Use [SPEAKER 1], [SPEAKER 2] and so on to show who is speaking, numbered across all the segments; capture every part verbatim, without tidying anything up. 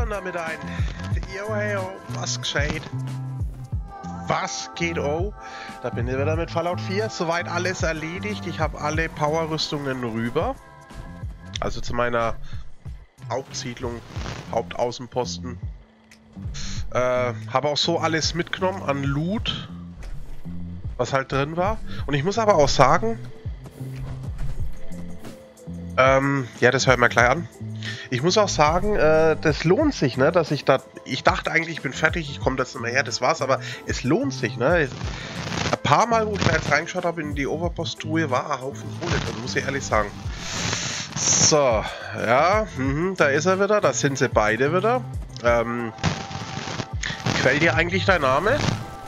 [SPEAKER 1] und damit ein Yo, hey, oh, was gescheit? Was geht, oh? Da bin ich wieder mit Fallout vier. Soweit alles erledigt. Ich habe alle Power-Rüstungen rüber. Also zu meiner Hauptsiedlung, Hauptaußenposten. Äh, habe auch so alles mitgenommen an Loot, was halt drin war. Und ich muss aber auch sagen, ähm, ja, das hören wir gleich an. Ich muss auch sagen, äh, das lohnt sich, ne, dass ich da, ich dachte eigentlich, ich bin fertig, ich komme das nicht mehr her, das war's, aber es lohnt sich, ne. Es, ein paar Mal, wo ich da jetzt reingeschaut habe in die Overpost-Truhe, war ein Haufen Kohle drin, muss ich ehrlich sagen. So, ja, mh, da ist er wieder, da sind sie beide wieder. Ähm, Quält dir eigentlich dein Name?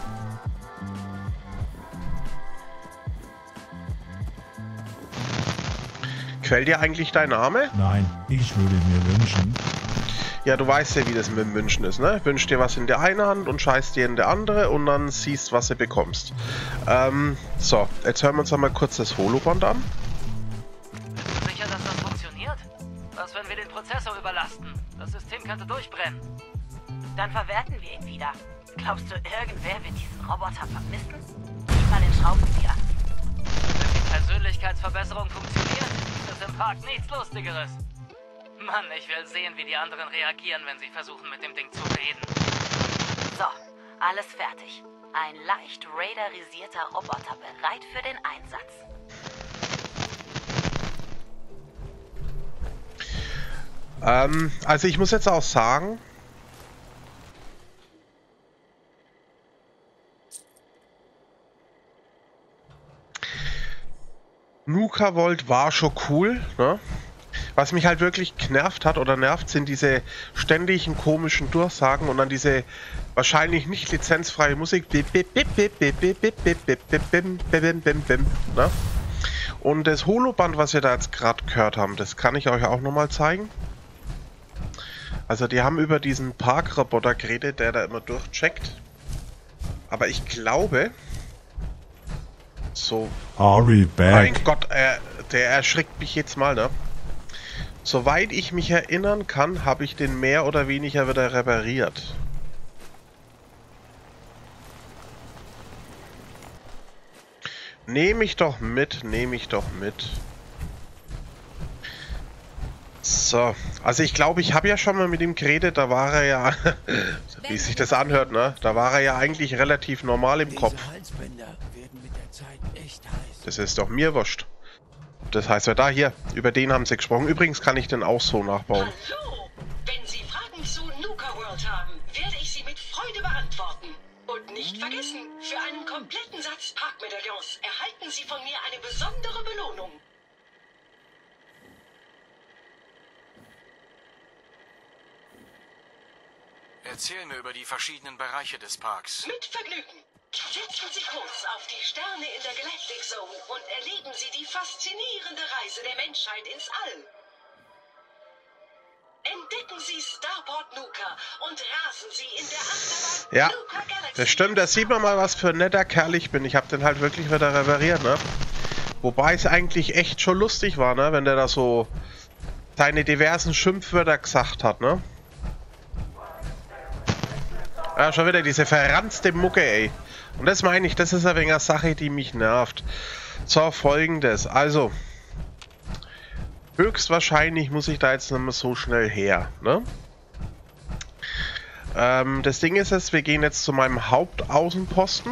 [SPEAKER 1] Quält dir eigentlich dein Name?
[SPEAKER 2] Nein, ich würde mir wünschen.
[SPEAKER 1] Ja, du weißt ja, wie das mit dem Wünschen ist, ne? Wünsch dir was in der einen Hand und scheiß dir in der andere und dann siehst, was du bekommst. Ähm, so, jetzt hören wir uns einmal kurz das Holoband an.
[SPEAKER 3] Bist du sicher, dass das funktioniert? Was, wenn wir den Prozessor überlasten? Das System könnte durchbrennen.
[SPEAKER 4] Dann verwerten wir ihn wieder. Glaubst du, irgendwer wird diesen Roboter vermissen? Gib mal den Schraubenzieher.
[SPEAKER 3] Wenn die Persönlichkeitsverbesserung funktioniert, ist es im Park nichts Lustigeres. Mann, ich will sehen, wie die anderen reagieren, wenn sie versuchen, mit dem Ding zu reden.
[SPEAKER 4] So, alles fertig. Ein leicht radarisierter Roboter bereit für den Einsatz.
[SPEAKER 1] Ähm, also ich muss jetzt auch sagen, Nuka Volt war schon cool, ne? Was mich halt wirklich genervt hat oder nervt, sind diese ständigen komischen Durchsagen und dann diese wahrscheinlich nicht lizenzfreie Musik. Ne? Und das Holoband, was wir da jetzt gerade gehört haben, das kann ich euch auch nochmal zeigen. Also die haben über diesen Parkroboter geredet, der da immer durchcheckt. Aber ich glaube... So...
[SPEAKER 2] Hurry back.
[SPEAKER 1] Mein Gott, äh, der erschrickt mich jetzt mal, ne? Soweit ich mich erinnern kann, habe ich den mehr oder weniger wieder repariert. Nehme ich doch mit, nehme ich doch mit. So, also ich glaube, ich habe ja schon mal mit ihm geredet, da war er ja, wie sich das anhört, ne? Da war er ja eigentlich relativ normal im Kopf. Das ist doch mir wurscht. Das heißt ja da hier, über den haben sie gesprochen. Übrigens kann ich den auch so nachbauen.
[SPEAKER 5] Hallo! Wenn Sie Fragen zu Nuka World haben, werde ich sie mit Freude beantworten. Und nicht vergessen, für einen kompletten Satz Parkmedaillons erhalten Sie von mir eine besondere Belohnung.
[SPEAKER 6] Erzähl mir über die verschiedenen Bereiche des Parks.
[SPEAKER 5] Mit Vergnügen. Setzen Sie Kurs auf die Sterne in der Galactic Zone und erleben Sie die faszinierende Reise der Menschheit ins All. Entdecken Sie Starport Nuka und rasen Sie in der Achterbahn
[SPEAKER 1] Ja,
[SPEAKER 5] Nuka Galaxy.
[SPEAKER 1] das stimmt, da sieht man mal, was für ein netter Kerl ich bin. Ich habe den halt wirklich wieder repariert, ne? Wobei es eigentlich echt schon lustig war, ne? Wenn der da so seine diversen Schimpfwörter gesagt hat, ne? Ja, schon wieder diese verranzte Mucke, ey. Und das meine ich, das ist ein wenig eine Sache, die mich nervt. So, folgendes. Also, höchstwahrscheinlich muss ich da jetzt nicht mehr so schnell her, ne? Ähm, das Ding ist jetzt, wir gehen jetzt zu meinem Hauptaußenposten.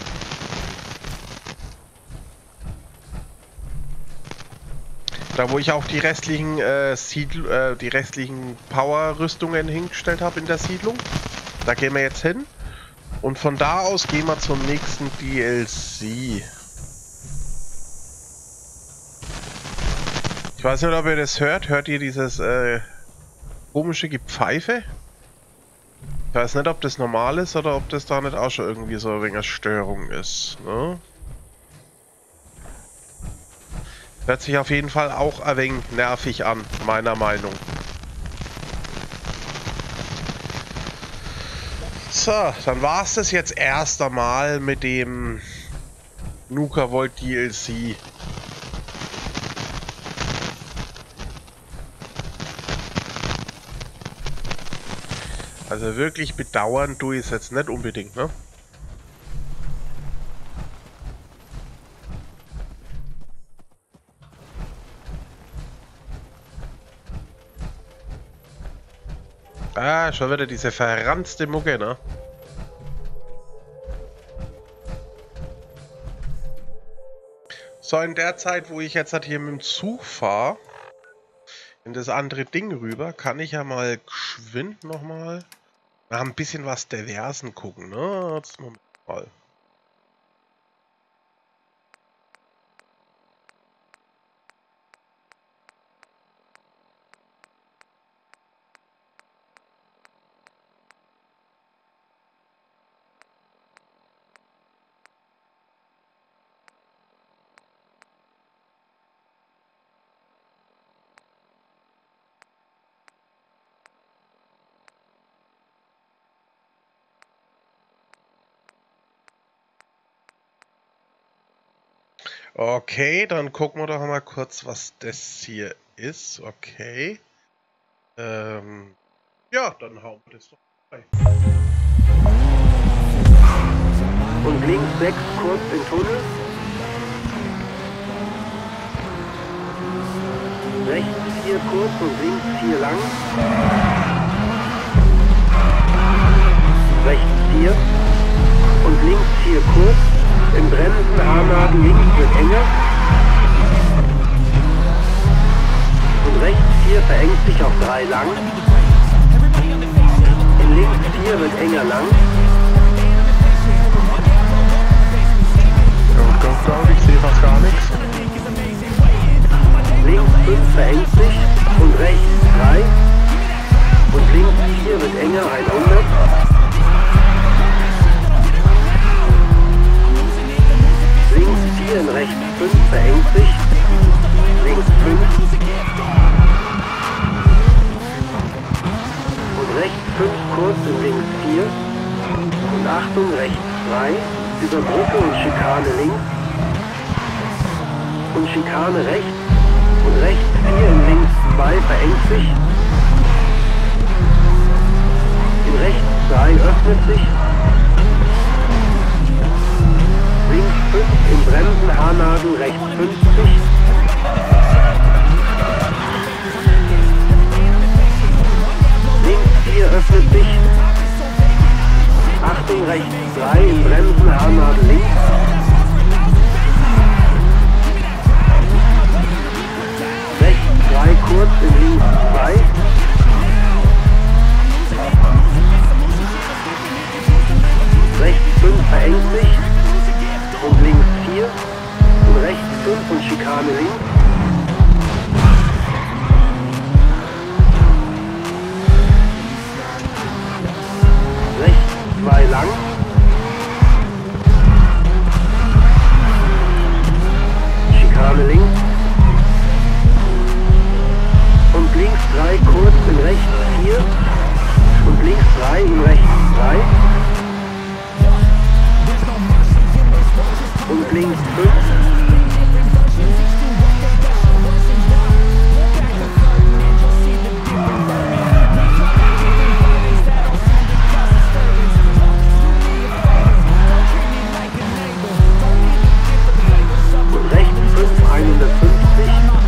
[SPEAKER 1] Da, wo ich auch die restlichen, äh, Siedl äh, die restlichen Power-Rüstungen hingestellt habe in der Siedlung. Da gehen wir jetzt hin. Und von da aus gehen wir zum nächsten D L C. Ich weiß nicht, ob ihr das hört. Hört ihr dieses äh, komische Gepfeife? Ich weiß nicht, ob das normal ist oder ob das da nicht auch schon irgendwie so ein wenig Störung ist. Ne? Hört sich auf jeden Fall auch ein wenig nervig an, meiner Meinung. So, dann war es das jetzt erst einmal mit dem Nuka Volt D L C. Also wirklich bedauern tue ich es jetzt nicht unbedingt, ne? Ah, schon wieder diese verranzte Mucke, ne? So, in der Zeit, wo ich jetzt halt hier mit dem Zug fahre, in das andere Ding rüber, kann ich ja mal geschwind nochmal nach ein bisschen was Diversen gucken, ne? Jetzt Moment mal. Okay, dann gucken wir doch mal kurz, was das hier ist. Okay. Ähm, ja, dann hauen wir das doch rein.
[SPEAKER 7] Und links sechs kurz in Tunnel. Rechts vier kurz und links vier lang. Rechts vier und links vier kurz. Im brennenden Haarnaden links wird enger. Und rechts vier verengt sich auf drei lang. In links vier wird enger lang.
[SPEAKER 8] Don't go, go, ich sehe fast gar nichts.
[SPEAKER 7] Links fünf verengt sich und rechts drei. Und links vier wird enger, hundert. Links vier und rechts fünf verengt sich. Links fünf. Und rechts fünf kurz und links vier. Und Achtung, rechts zwei. Über Brücke und Schikane links. Und Schikane rechts. Und rechts vier und links zwei verengt sich. In rechts drei öffnet sich. Links fünf im brennenden Haarnadel, rechts fünfzig. Links vier öffnet sich. Achtung, rechts drei im brennenden Haarnadel links. Rechts drei kurz in links zwei. Rechts fünf verengt sich. Und links vier und rechts fünf und Schikane links. Rechts zwei lang. Schikane links. Und links drei kurz in rechts vier und links drei in rechts drei. Und links fünf. Und rechts fünf, hundertfünfzig.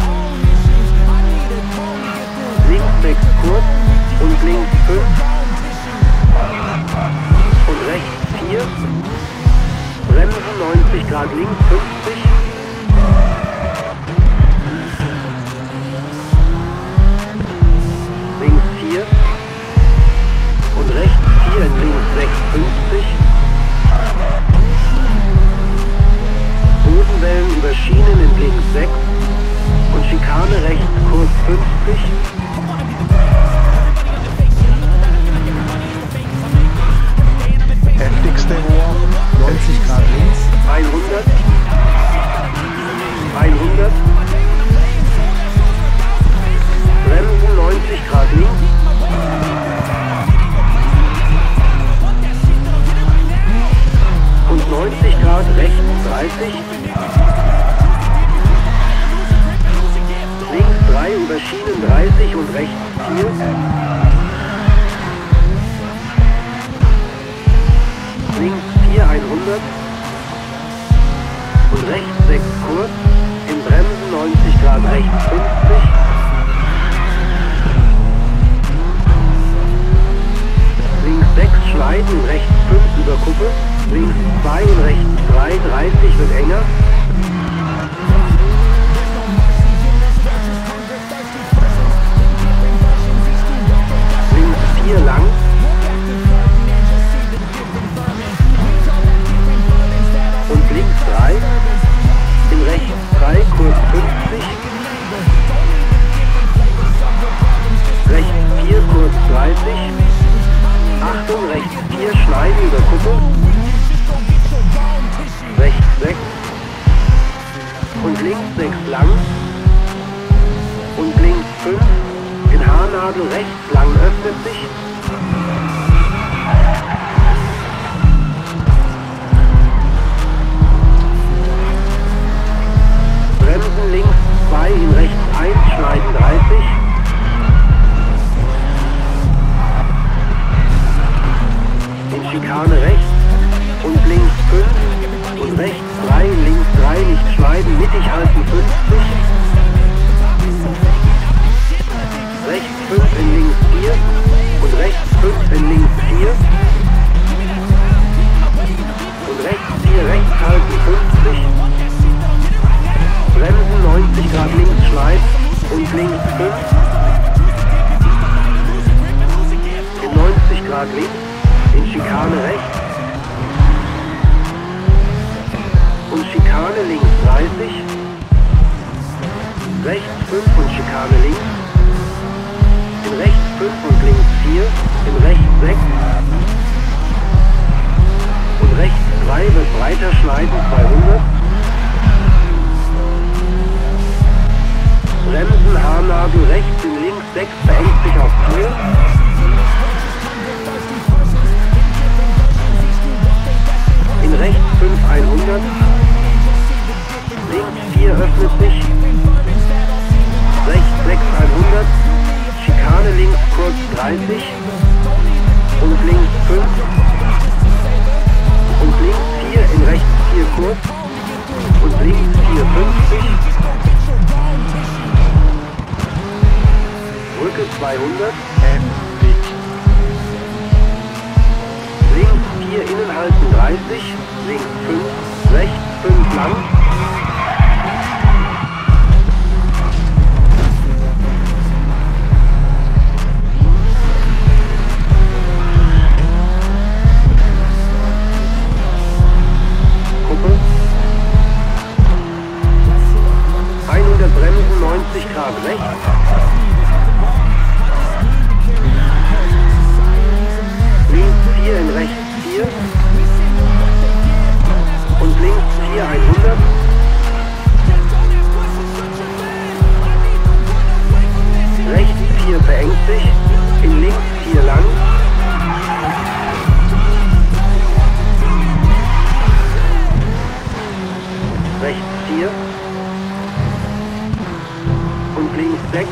[SPEAKER 7] Links sechs kurz und links fünf. Und rechts vier. Bremsen neunzig Grad links, fünfzig. Links vier. Und rechts vier, links sechs, fünfzig. Bodenwellen über Schienen in links sechs. Und Schikane rechts, Kurs fünfzig.
[SPEAKER 8] Heftigste Rohr, neunzig Grad links.
[SPEAKER 7] hundert. hundert. Bremsen neunzig Grad links. Und neunzig Grad rechts dreißig. Links drei über Schienen dreißig und rechts vier. vier hundert und rechts sechs kurz, im Bremsen neunzig Grad rechts fünfzig, links sechs schneiden, rechts fünf über Kuppe, links zwei und rechts drei, dreißig wird enger, links vier lang, und links drei, in rechts drei, kurz fünfzig, rechts vier, kurz dreißig, Achtung, rechts vier, schneiden über Kuppe, rechts sechs und links sechs lang und links fünf, in Haarnadel rechts lang öffnet sich, Bremsen links zwei, in rechts eins, schneiden dreißig, in Schikane rechts und links fünf und rechts drei, links drei, nicht schneiden, mittig halten fünfzig, rechts fünf, in links vier und rechts fünf, in links vier und rechts vier, rechts halten fünfzig, Bremsen neunzig Grad links schneiden und links fünf, in neunzig Grad links, in Schikane rechts und Schikane links dreißig, rechts fünf und Schikane links, in rechts fünf und links vier, in rechts sechs und rechts drei wird breiter schneiden zweihundert, Bremsen, Haarnadel rechts, in links sechs verengt sich auf vier, in rechts fünf hundert, links vier öffnet sich, rechts sechs hundert, Schikane links kurz dreißig und links fünf und links vier, in rechts vier kurz und links vier fünfzig, Brücke zweihundert, links vier, innen halten dreißig, links fünf, rechts fünf lang, Kuppe, hundert Bremsen, neunzig Grad rechts, links vier, in rechts vier und links vier hundert, rechts vier verengt sich, in links vier lang, rechts vier und links sechs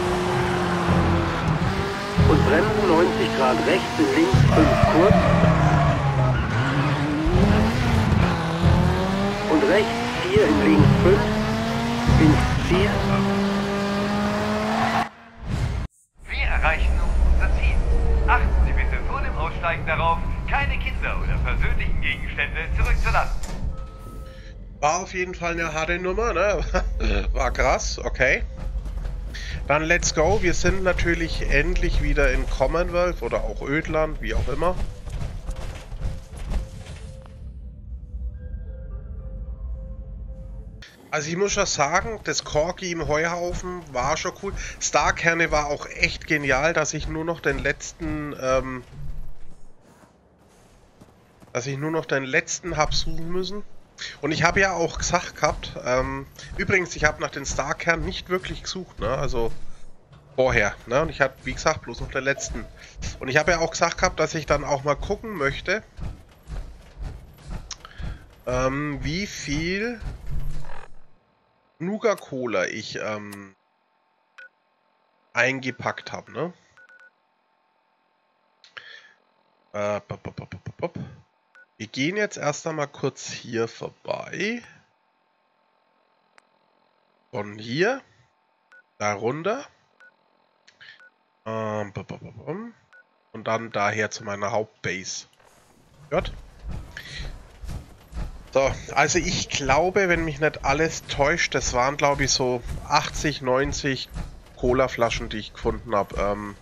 [SPEAKER 7] und Bremsen neunzig Grad rechts, in links fünf kurz und rechts vier, in links fünf, ins Ziel.
[SPEAKER 9] Wir erreichen nun unser Ziel. Achten Sie bitte vor dem Aussteigen darauf, keine Kinder oder persönlichen Gegenstände zurückzulassen.
[SPEAKER 1] War auf jeden Fall eine harte Nummer, ne? War krass, okay. Dann let's go. Wir sind natürlich endlich wieder in Commonwealth oder auch Ödland, wie auch immer. Also ich muss schon sagen, das Corgi im Heuhaufen war schon cool. Starkerne war auch echt genial, dass ich nur noch den letzten, ähm, dass ich nur noch den letzten hab suchen müssen. Und ich habe ja auch gesagt gehabt, ähm, übrigens, ich habe nach den Starkern nicht wirklich gesucht, ne, also vorher, ne, und ich hatte, wie gesagt, bloß noch den letzten. Und ich habe ja auch gesagt gehabt, dass ich dann auch mal gucken möchte, ähm, wie viel Nuka-Cola ich, ähm, eingepackt habe, ne. Äh, bop, bop, bop, bop, bop. Wir gehen jetzt erst einmal kurz hier vorbei. Von hier. Da runter. Ähm, und dann daher zu meiner Hauptbase. Gut. So, also ich glaube, wenn mich nicht alles täuscht, das waren glaube ich so achtzig, neunzig Cola-Flaschen, die ich gefunden habe. Ähm,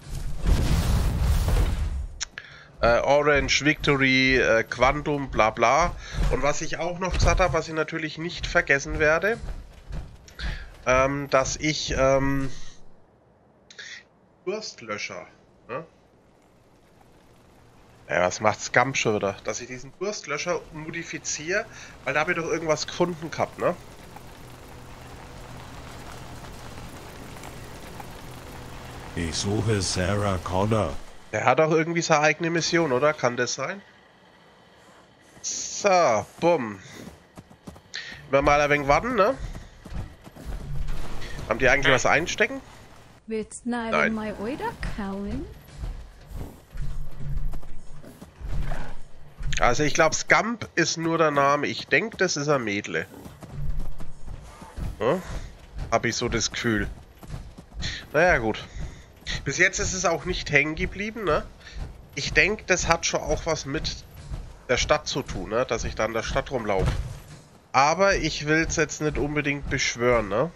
[SPEAKER 1] äh, Orange, Victory, äh, Quantum, bla bla. Und was ich auch noch gesagt habe, was ich natürlich nicht vergessen werde, ähm, dass ich ähm, Durstlöscher, ne? Ja, was macht Scum schon wieder? Dass ich diesen Durstlöscher modifiziere, weil da habe ich doch irgendwas gefunden gehabt, ne?
[SPEAKER 2] Ich suche Sarah Connor.
[SPEAKER 1] Der hat auch irgendwie seine eigene Mission, oder? Kann das sein? So, bumm. Wir mal ein wenig warten, ne? Haben die eigentlich was einstecken?
[SPEAKER 10] It's not
[SPEAKER 1] Nein.
[SPEAKER 10] in my order, Colin.
[SPEAKER 1] Also ich glaube, Scump ist nur der Name. Ich denke, das ist ein Mädle. Ja? Habe ich so das Gefühl. Naja, gut. Bis jetzt ist es auch nicht hängen geblieben, ne? Ich denke, das hat schon auch was mit der Stadt zu tun, ne? Dass ich da in der Stadt rumlaufe. Aber ich will es jetzt nicht unbedingt beschwören, ne?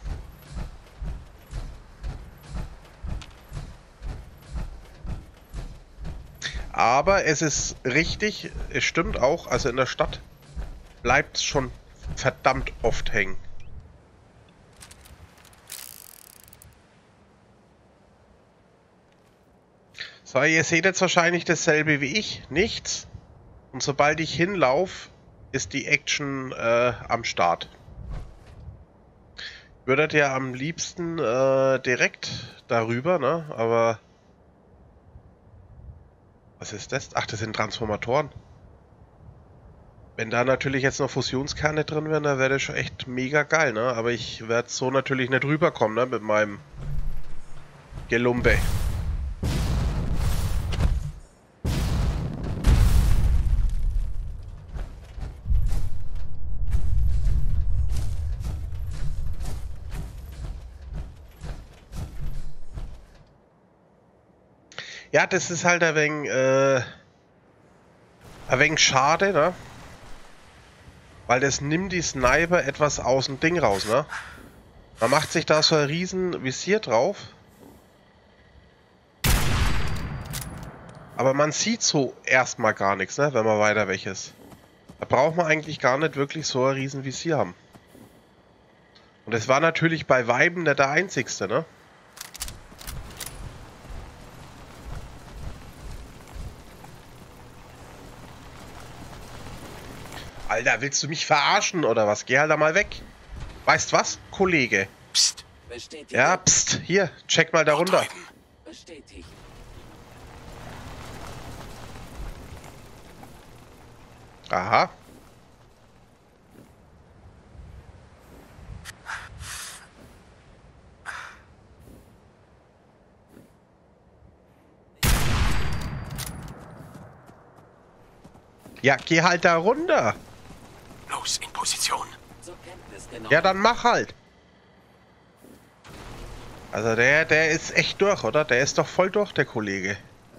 [SPEAKER 1] Aber es ist richtig, es stimmt auch, also in der Stadt bleibt es schon verdammt oft hängen. So, ihr seht jetzt wahrscheinlich dasselbe wie ich, nichts. Und sobald ich hinlaufe, ist die Action äh, am Start. Würdet ihr am liebsten äh, direkt darüber, ne? Aber... Was ist das? Ach, das sind Transformatoren. Wenn da natürlich jetzt noch Fusionskerne drin wären, dann wäre das schon echt mega geil, ne? Aber ich werde so natürlich nicht rüberkommen, ne? Mit meinem Gelumbe. Ja, das ist halt ein wenig, äh, ein wenig schade, ne? Weil das nimmt die Sniper etwas aus dem Ding raus, ne? Man macht sich da so ein riesen Visier drauf. Aber man sieht so erstmal gar nichts, ne? Wenn man weiter weg ist. Da braucht man eigentlich gar nicht wirklich so ein riesen Visier haben. Und das war natürlich bei Weiben nicht der einzigste, ne? Alter, willst du mich verarschen oder was? Geh halt da mal weg. Weißt was, Kollege?
[SPEAKER 6] Psst.
[SPEAKER 1] Ja, pst. Hier, check mal da runter.
[SPEAKER 7] Bestätigt.
[SPEAKER 1] Aha. Ja, geh halt da runter.
[SPEAKER 6] Los, in Position.
[SPEAKER 1] Ja, dann mach halt. Also der, der ist echt durch, oder? Der ist doch voll durch, der Kollege.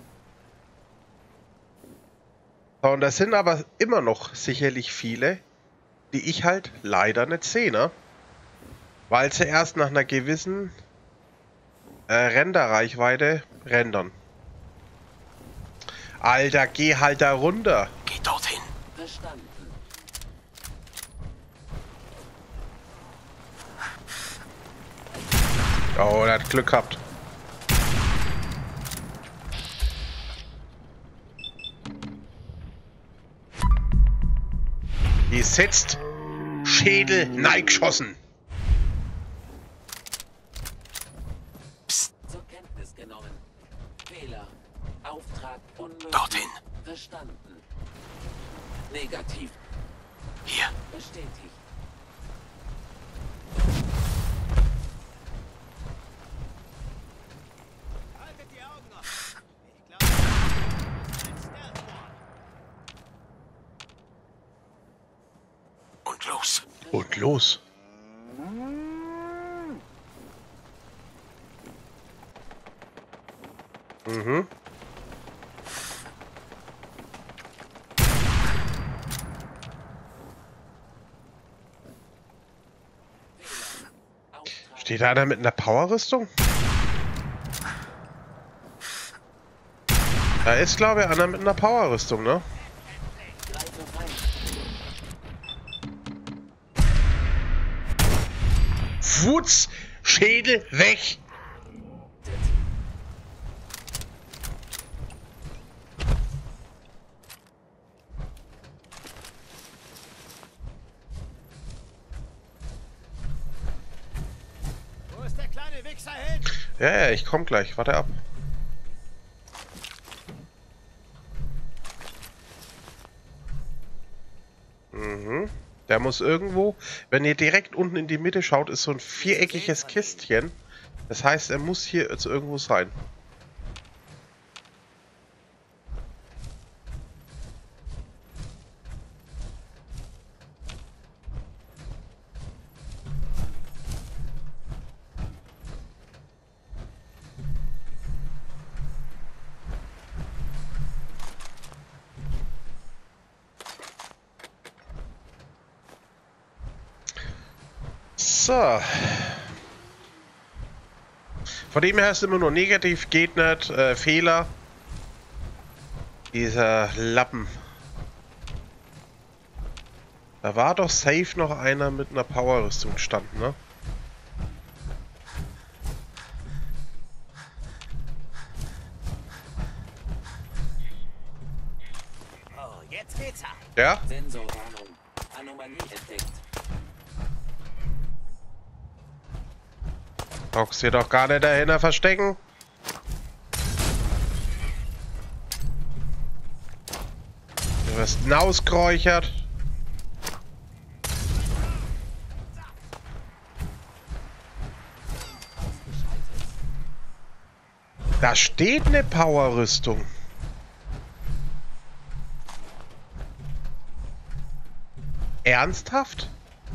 [SPEAKER 1] So, und das sind aber immer noch sicherlich viele, die ich halt leider nicht sehe, ne? Weil sie erst nach einer gewissen äh, Renderreichweite rendern. Alter, geh halt da runter.
[SPEAKER 6] Geh dorthin.
[SPEAKER 7] Verstanden.
[SPEAKER 1] Oh, der hat Glück gehabt. Gesetzt. Schädel neigeschossen.
[SPEAKER 6] Psst.
[SPEAKER 7] Zur Kenntnis genommen. Fehler. Auftrag unmöglich.
[SPEAKER 6] Dorthin.
[SPEAKER 7] Verstanden. Negativ.
[SPEAKER 6] Hier.
[SPEAKER 7] Bestätigt.
[SPEAKER 1] Und los. Mhm. Steht da einer mit einer Powerrüstung? Da ist, glaube ich, einer mit einer Powerrüstung, ne? Futz! Schädel weg!
[SPEAKER 11] Wo ist der kleine Wichser hin?
[SPEAKER 1] Ja, ja, ich komm gleich. Warte ab. Mhm. Der muss irgendwo, wenn ihr direkt unten in die Mitte schaut, ist so ein viereckiges Kistchen. Das heißt, er muss hier jetzt irgendwo sein. So. Von dem her ist immer nur negativ, geht nicht, äh, Fehler. Dieser Lappen. Da war doch safe noch einer mit einer Powerrüstung gestanden, ne?
[SPEAKER 11] Oh, jetzt geht's ab.
[SPEAKER 1] Ja?
[SPEAKER 11] Sensorwarnung. Anomalie entdeckt.
[SPEAKER 1] Brauchst du doch gar nicht dahinter verstecken. Du wirst hinausgeräuchert. Da steht eine Powerrüstung. Ernsthaft?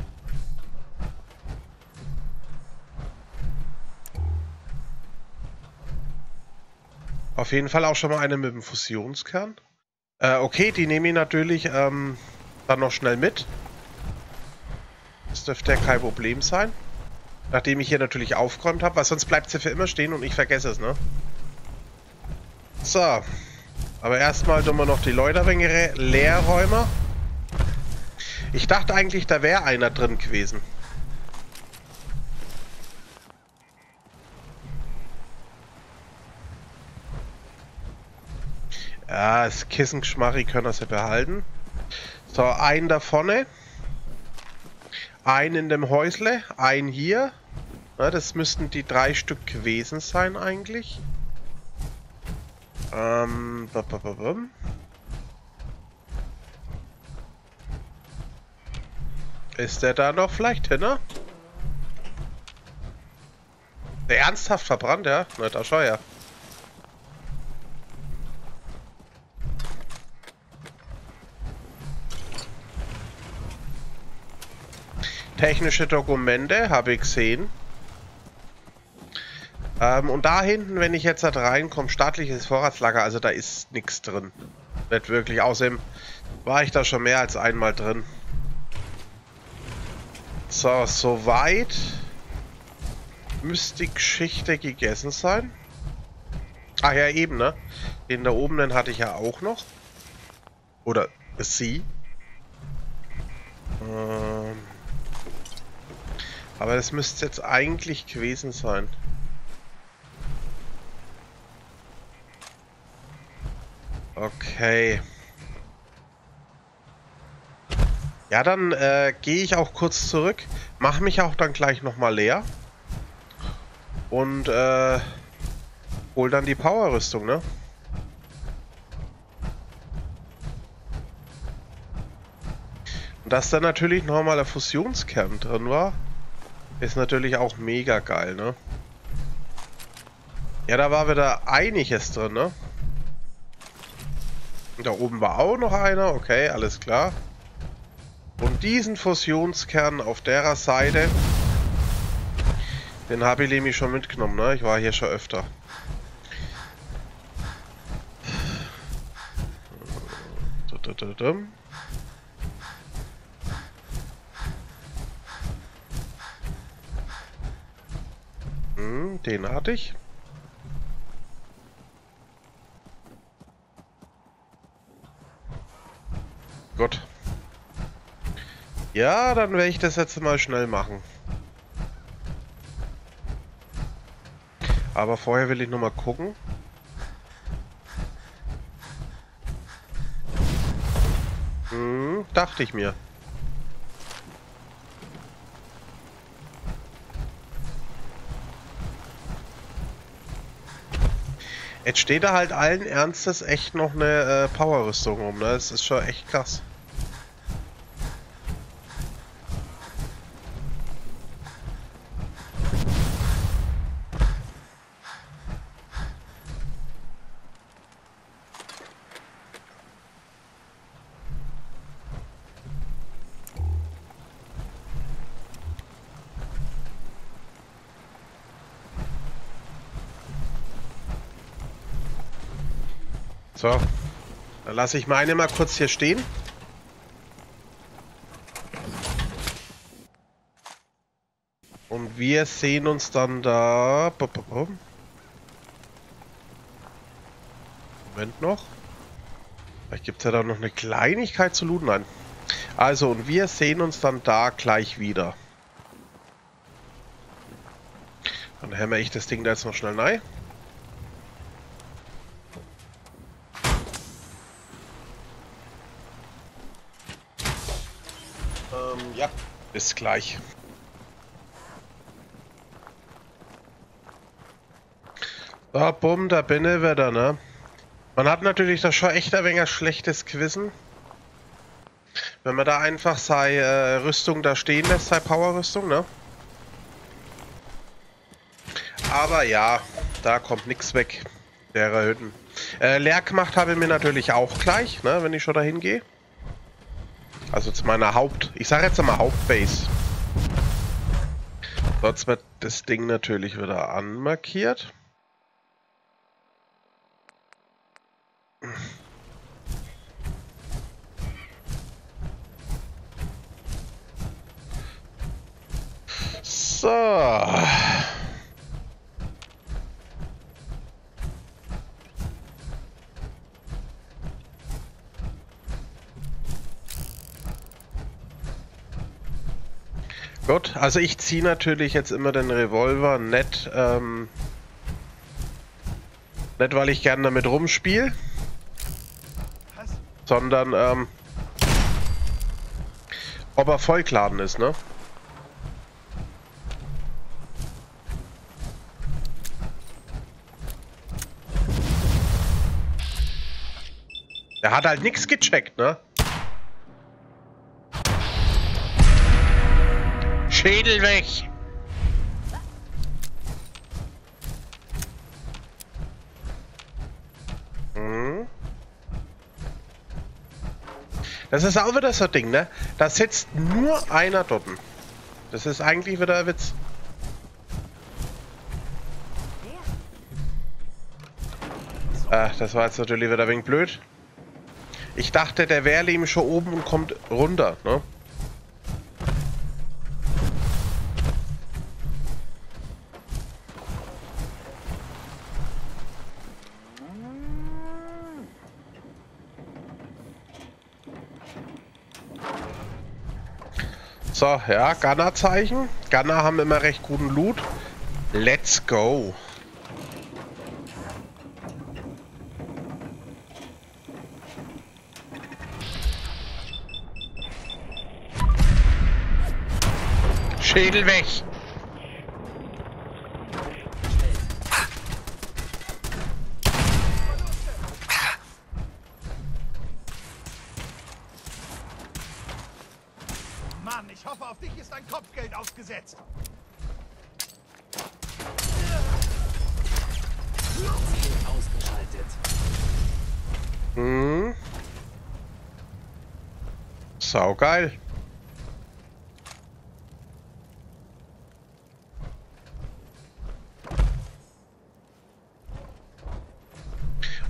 [SPEAKER 1] Auf jeden Fall auch schon mal eine mit dem Fusionskern. Äh, okay, die nehme ich natürlich ähm, dann noch schnell mit. Das dürfte ja kein Problem sein. Nachdem ich hier natürlich aufgeräumt habe, weil sonst bleibt sie für immer stehen und ich vergesse es, ne? So. Aber erstmal tun wir noch die Leute ein wenig Leerräumer. Ich dachte eigentlich, da wäre einer drin gewesen. Ja, das Kissengeschmack können wir sie behalten. So, einen da vorne. Einen in dem Häusle. Einen hier. Ja, das müssten die drei Stück gewesen sein eigentlich. Ähm, babababum. Ist der da noch vielleicht hin, ne? Der ernsthaft verbrannt, ja? Na, da schau ja. Technische Dokumente habe ich gesehen. Ähm, und da hinten, wenn ich jetzt da reinkomme, staatliches Vorratslager, also da ist nichts drin. Nicht wirklich. Außerdem war ich da schon mehr als einmal drin. So, soweit müsste die Geschichte gegessen sein. Ach ja, eben, ne? Den da oben, den hatte ich ja auch noch. Oder sie. Ähm... Aber das müsste jetzt eigentlich gewesen sein. Okay. Ja, dann äh, gehe ich auch kurz zurück. Mache mich auch dann gleich nochmal leer. Und äh, hol dann die Powerrüstung, ne? Und dass da natürlich nochmal der Fusionskern drin war. Ist natürlich auch mega geil, ne? Ja, da war wieder einiges drin, ne? Und da oben war auch noch einer. Okay, alles klar. Und diesen Fusionskern auf der Seite, den habe ich nämlich schon mitgenommen, ne? Ich war hier schon öfter. Hm, den hatte ich. Gut. Ja, dann werde ich das jetzt mal schnell machen. Aber vorher will ich noch mal gucken. Hm, dachte ich mir. Jetzt steht da halt allen Ernstes echt noch eine äh, Power-Rüstung rum, ne? Das ist schon echt krass. So, dann lasse ich meine mal kurz hier stehen. Und wir sehen uns dann da... Moment noch. Vielleicht gibt es ja da noch eine Kleinigkeit zu looten. Nein. Also, und wir sehen uns dann da gleich wieder. Dann hämmer ich das Ding da jetzt noch schnell rein. Ja, bis gleich. So, bumm, da bin ich wieder, ne? Man hat natürlich da schon echt ein wenig schlechtes Gewissen. Wenn man da einfach seine äh, Rüstung da stehen lässt, seine Power-Rüstung, ne? Aber ja, da kommt nichts weg. Der Hütten. Äh, leer gemacht habe ich mir natürlich auch gleich, ne? Wenn ich schon dahin gehe. Also zu meiner Haupt... Ich sage jetzt einmal Hauptbase. Sonst wird das Ding natürlich wieder anmarkiert. So. Gut, also ich ziehe natürlich jetzt immer den Revolver, nicht, ähm, nicht weil ich gerne damit rumspiele, sondern ähm, ob er vollgeladen ist, ne? Der hat halt nichts gecheckt, ne? Schädel weg! Hm. Das ist auch wieder so ein Ding, ne? Da sitzt nur einer dort. Das ist eigentlich wieder ein Witz. Ach, das war jetzt natürlich wieder ein wenig blöd. Ich dachte, der wäre eben schon oben und kommt runter, ne? So, ja, Gunner-Zeichen. Gunner haben immer recht guten Loot. Let's go. Schädel weg.
[SPEAKER 11] Mann, ich hoffe, auf dich ist ein Kopfgeld ausgesetzt.
[SPEAKER 12] Ausgeschaltet.
[SPEAKER 1] Hm. Saugeil.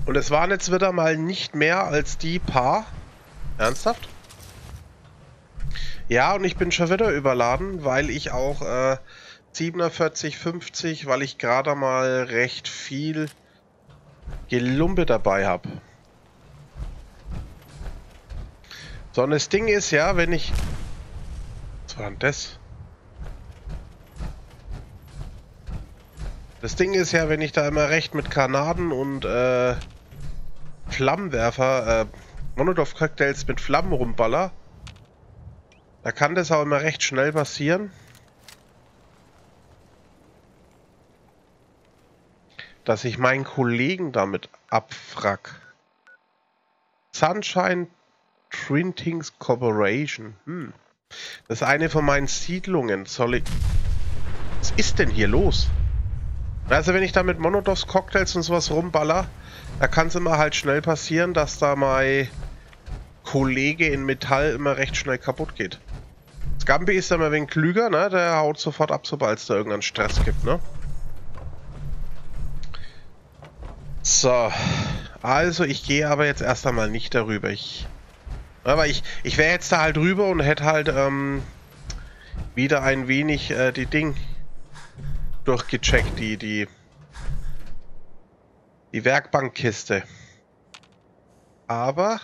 [SPEAKER 1] Und es waren jetzt wieder mal nicht mehr als die paar. Ernsthaft? Ja, und ich bin schon wieder überladen, weil ich auch äh, siebenundvierzig, fünfzig, weil ich gerade mal recht viel Gelumpe dabei habe. So, und das Ding ist ja, wenn ich... Was war denn das? Das Ding ist ja, wenn ich da immer recht mit Granaten und äh, Flammenwerfer, äh, Molotov-Cocktails mit Flammen rumballer, da kann das auch immer recht schnell passieren, dass ich meinen Kollegen damit abfrack. Sunshine Printings Corporation. Hm. Das ist eine von meinen Siedlungen. Soll ich... Was ist denn hier los? Also wenn ich da mit Molotovs Cocktails und sowas rumballer, da kann es immer halt schnell passieren, dass da mein Kollege in Metall immer recht schnell kaputt geht. Scampi ist da immer ein wenig klüger, ne? Der haut sofort ab, sobald es da irgendeinen Stress gibt, ne? So. Also ich gehe aber jetzt erst einmal nicht darüber. Ich... Aber ich, ich wäre jetzt da halt rüber und hätte halt ähm, wieder ein wenig äh, die Ding durchgecheckt, die, die, die Werkbankkiste. Aber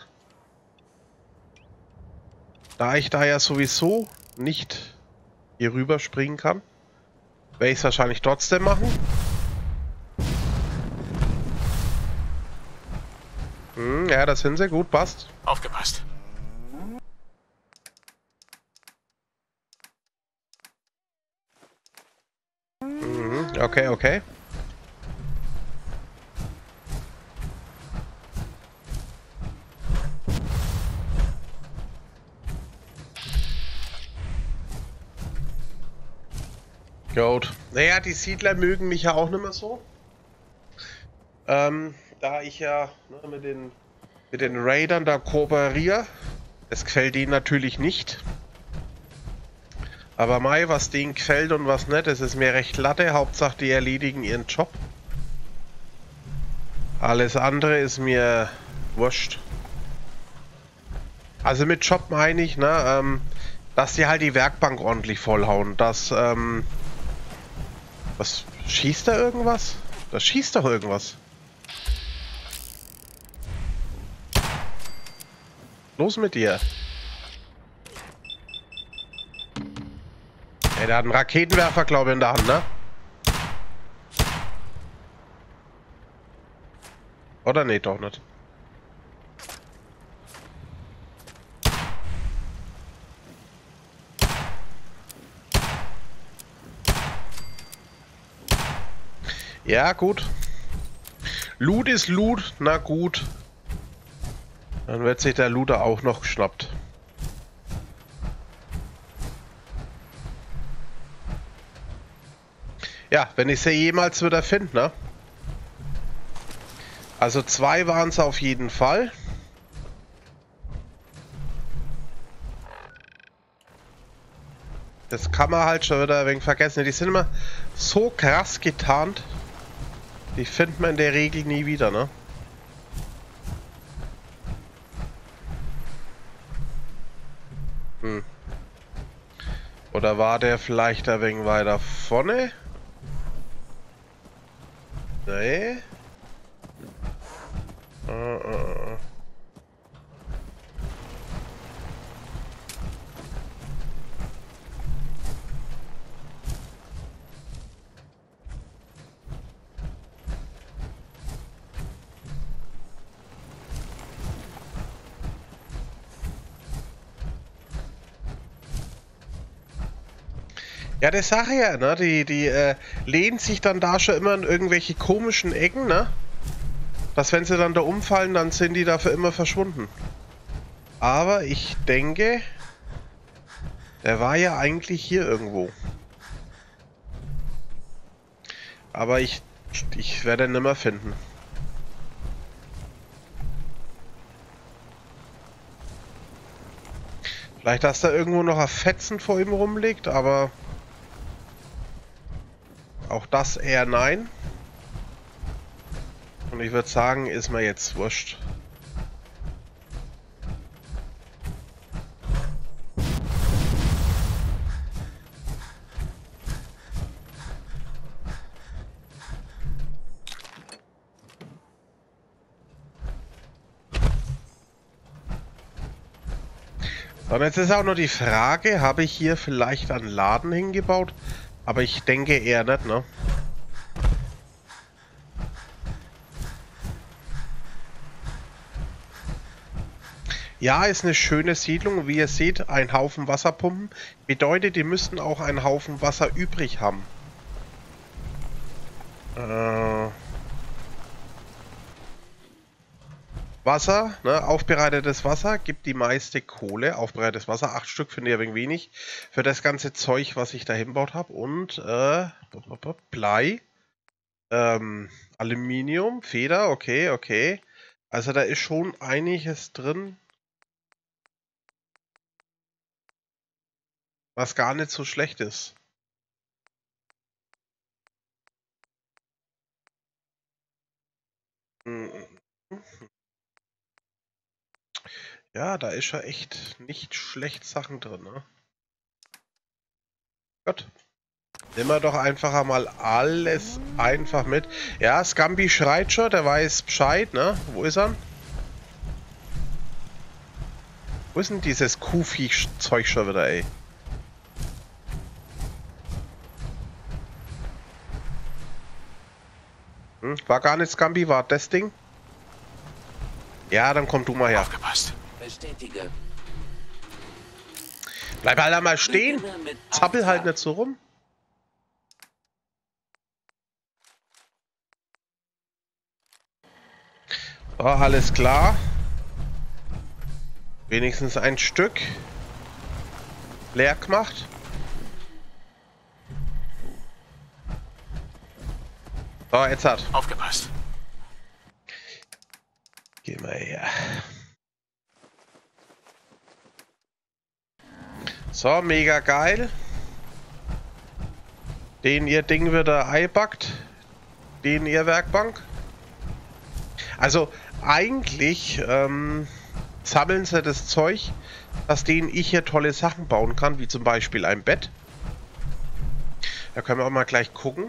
[SPEAKER 1] da ich da ja sowieso nicht hier rüber springen kann, werde ich es wahrscheinlich trotzdem machen. Hm, ja, das sind sie. Gut, passt.
[SPEAKER 6] Aufgepasst.
[SPEAKER 1] Mhm, okay, okay. Gut. Naja, die Siedler mögen mich ja auch nicht mehr so. Ähm, da ich ja ne, mit den mit den Raidern da kooperiere. Das gefällt ihnen natürlich nicht. Aber mei, was denen gefällt und was nicht, das ist mir recht latte. Hauptsache, die erledigen ihren Job. Alles andere ist mir wurscht. Also mit Job meine ich, ne, ähm, dass die halt die Werkbank ordentlich vollhauen. Dass, ähm... Was? Schießt da irgendwas? Da schießt doch irgendwas. Los mit dir. Ey, der hat einen Raketenwerfer, glaube ich, in der Hand, ne? Oder nee, doch nicht. Ja, gut. Loot ist Loot, na gut. Dann wird sich der Looter auch noch geschnappt. Ja, wenn ich sie jemals wieder finde, ne? Also zwei waren es auf jeden Fall. Das kann man halt schon wieder ein wenig vergessen. Die sind immer so krass getarnt. Die findet man in der Regel nie wieder, ne? Hm. Oder war der vielleicht ein wenig weiter vorne? Nee. Uh, uh, uh. Ja, das sage ich ja, ne? Die, die äh, lehnen sich dann da schon immer in irgendwelche komischen Ecken, ne? Dass wenn sie dann da umfallen, dann sind die dafür immer verschwunden. Aber ich denke, der war ja eigentlich hier irgendwo. Aber ich, ich werde ihn nimmer finden. Vielleicht, dass da irgendwo noch ein Fetzen vor ihm rumliegt, aber auch das eher nein. Und ich würde sagen, ist mir jetzt wurscht. Und jetzt ist auch nur die Frage, habe ich hier vielleicht einen Laden hingebaut? Aber ich denke eher nicht, ne? Ja, ist eine schöne Siedlung. Wie ihr seht, ein Haufen Wasserpumpen. Bedeutet, die müssten auch einen Haufen Wasser übrig haben. Äh... Wasser, ne, aufbereitetes Wasser gibt die meiste Kohle. Aufbereitetes Wasser, acht Stück finde ich ein wenig wenig. Für das ganze Zeug, was ich da hinbaut habe. Und äh, Blei, ähm, Aluminium, Feder, okay, okay. Also da ist schon einiges drin, was gar nicht so schlecht ist. Hm. Ja, da ist ja echt nicht schlecht Sachen drin, ne? Gut. Nehmen wir doch einfach mal alles einfach mit. Ja, Scambi schreit schon, der weiß Bescheid, ne? Wo ist er? Wo ist denn dieses Kuhviech-Zeug schon wieder, ey? Hm? War gar nicht Scambi, war das Ding? Ja, dann komm du mal her.
[SPEAKER 6] Aufgepasst.
[SPEAKER 7] Bestätige.
[SPEAKER 1] Bleib halt einmal stehen. Zappel halt nicht so rum. So, alles klar. Wenigstens ein Stück leer gemacht. So, jetzt hat.
[SPEAKER 6] Aufgepasst.
[SPEAKER 1] Geh mal her. So, mega geil. Den ihr Ding wird er einpackt. Den ihr Werkbank. Also eigentlich ähm, sammeln sie das Zeug, aus denen ich hier tolle Sachen bauen kann, wie zum Beispiel ein Bett. Da können wir auch mal gleich gucken.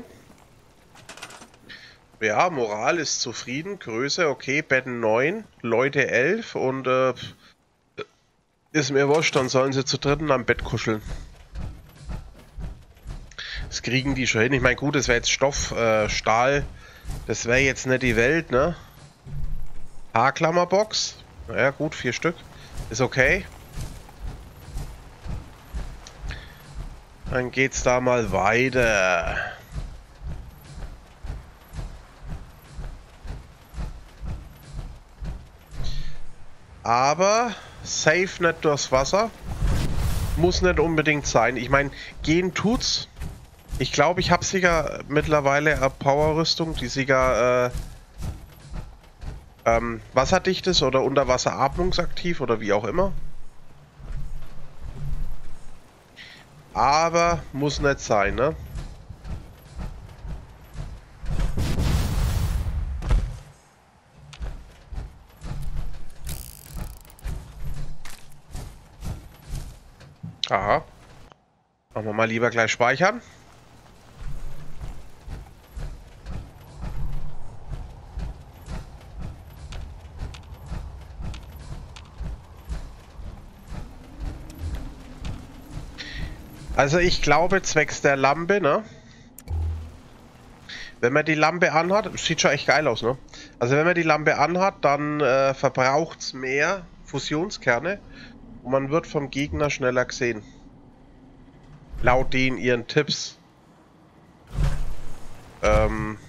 [SPEAKER 1] Ja, Moral ist zufrieden, Größe, okay, Betten neun, Leute elf und äh, ist mir wurscht, dann sollen sie zu dritten am Bett kuscheln. Das kriegen die schon hin. Ich meine, gut, das wäre jetzt Stoff, äh, Stahl, das wäre jetzt nicht die Welt, ne? Haarklammerbox, naja gut, vier Stück, ist okay. Dann geht's da mal weiter. Aber safe nicht durchs Wasser. Muss nicht unbedingt sein. Ich meine, gehen tut's. Ich glaube, ich habe sogar mittlerweile eine Powerrüstung, die sogar äh, ähm, wasserdicht ist oder Unterwasseratmungsaktiv oder wie auch immer. Aber muss nicht sein, ne? Aha. Machen wir mal lieber gleich speichern. Also ich glaube, zwecks der Lampe, ne? Wenn man die Lampe anhat, sieht schon echt geil aus, ne? Also wenn man die Lampe anhat, dann äh, verbraucht es mehr Fusionskerne und man wird vom Gegner schneller gesehen. Laut den ihren Tipps. Ähm...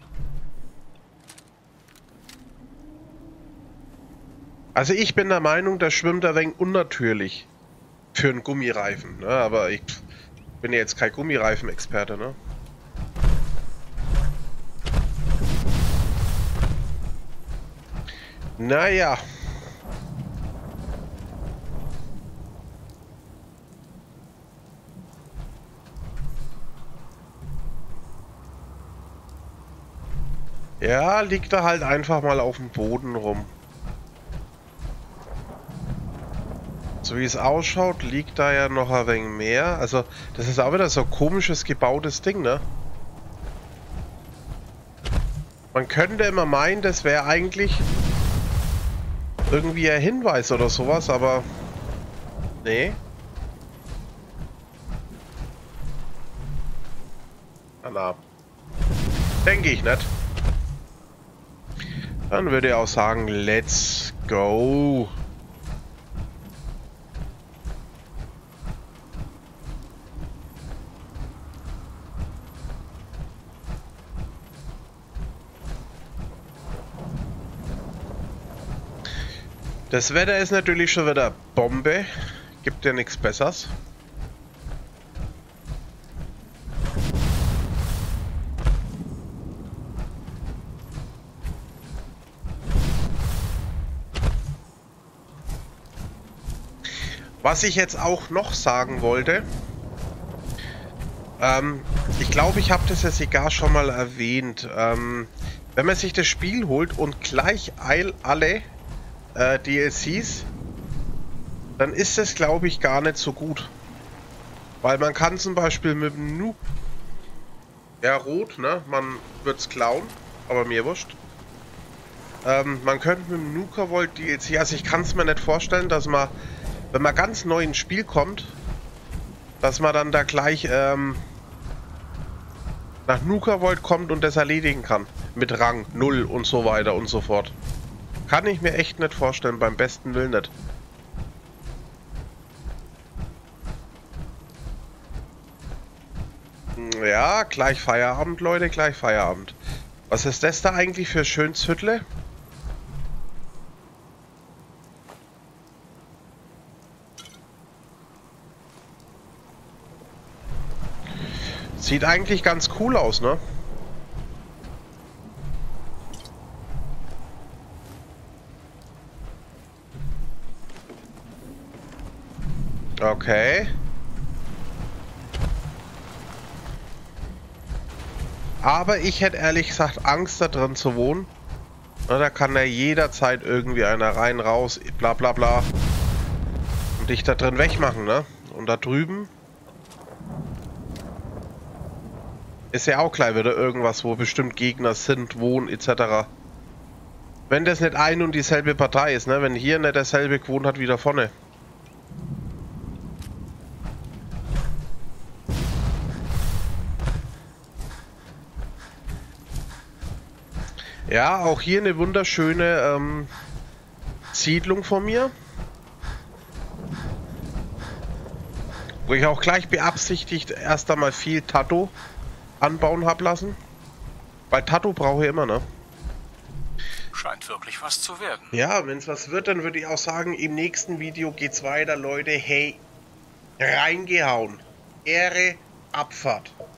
[SPEAKER 1] Also ich bin der Meinung, das schwimmt ein wenig unnatürlich für einen Gummireifen, ne? Aber ich bin ja jetzt kein Gummireifen-Experte, ne? Naja. Ja, liegt da halt einfach mal auf dem Boden rum. So wie es ausschaut, liegt da ja noch ein wenig mehr. Also, das ist auch wieder so ein komisches gebautes Ding, ne? Man könnte immer meinen, das wäre eigentlich irgendwie ein Hinweis oder sowas, aber nee. Na, na. Denke ich nicht. Dann würde ich auch sagen, let's go. Das Wetter ist natürlich schon wieder Bombe. Gibt ja nichts Besseres. Was ich jetzt auch noch sagen wollte, ähm, ich glaube, ich habe das ja sogar schon mal erwähnt. Ähm, wenn man sich das Spiel holt und gleich alle äh, D L Cs, dann ist das, glaube ich, gar nicht so gut. Weil man kann zum Beispiel mit dem Noob, ja, rot, ne, man wird's klauen, aber mir wurscht. Ähm, man könnte mit dem Nuka Volt D L C, also ich kann es mir nicht vorstellen, dass man, wenn man ganz neu ins Spiel kommt, dass man dann da gleich ähm, nach Nuka Volt kommt und das erledigen kann. Mit Rang null und so weiter und so fort. Kann ich mir echt nicht vorstellen, beim besten Willen nicht. Ja, gleich Feierabend, Leute, gleich Feierabend. Was ist das da eigentlich für Schönshüttle? Sieht eigentlich ganz cool aus, ne? Okay. Aber ich hätte ehrlich gesagt Angst, da drin zu wohnen. Na, da kann ja jederzeit irgendwie einer rein, raus, bla bla bla. Und dich da drin wegmachen, ne? Und da drüben ist ja auch gleich wieder irgendwas, wo bestimmt Gegner sind, wohnen et cetera. Wenn das nicht ein und dieselbe Partei ist, ne? Wenn hier nicht derselbe gewohnt hat wie da vorne. Ja, auch hier eine wunderschöne ähm, Siedlung von mir. Wo ich auch gleich beabsichtigt erst einmal viel Tattoo anbauen habe lassen. Weil Tattoo brauche ich immer, ne?
[SPEAKER 6] Scheint wirklich was zu werden.
[SPEAKER 1] Ja, wenn es was wird, dann würde ich auch sagen, im nächsten Video geht's weiter, Leute. Hey, reingehauen. Ehre, Abfahrt.